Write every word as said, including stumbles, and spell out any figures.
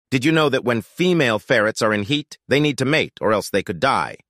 Did you know that when female ferrets are in heat, they need to mate or else they could die?